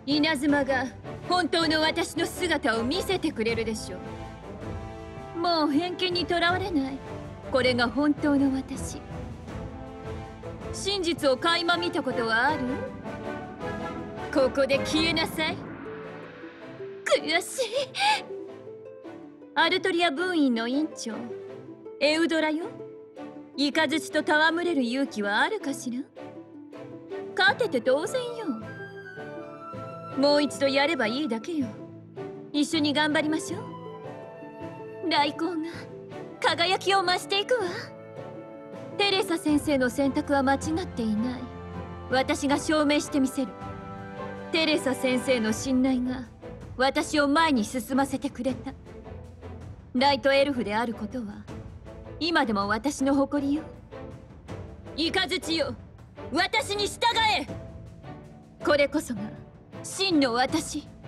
稲妻が本当の私の姿を見せてくれるでしょう。もう偏見にとらわれない。これが本当の私。真実を垣間見たことはある？ここで消えなさい。悔しい。アルトリア分院の院長エウドラよ。イカズチと戯れる勇気はあるかしら？勝てて当然よ。もう一度やればいいだけよ。一緒に頑張りましょう。来光が輝きを増していくわ。テレサ先生の選択は間違っていない。私が証明してみせる。テレサ先生の信頼が私を前に進ませてくれた。ライトエルフであることは今でも私の誇りよ。イカズチよ、私に従え。これこそが真の私。